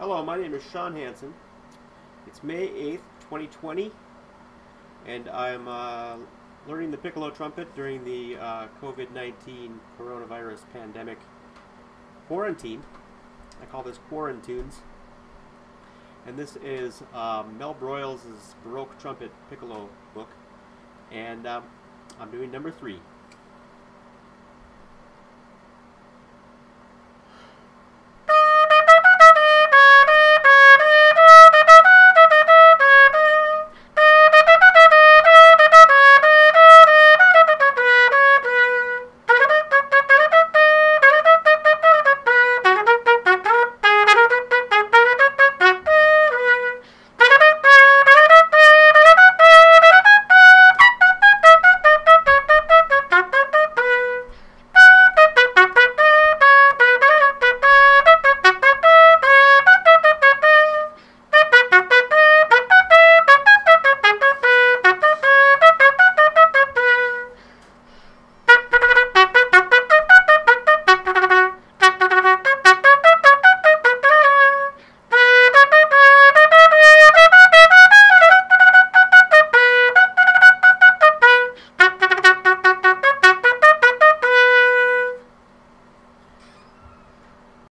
Hello, my name is Sean Hanson. It's May 8th, 2020, and I'm learning the piccolo trumpet during the COVID-19 coronavirus pandemic quarantine. I call this Quarantunes. And this is Mel Broiles' Baroque Trumpet Piccolo book, and I'm doing number 3.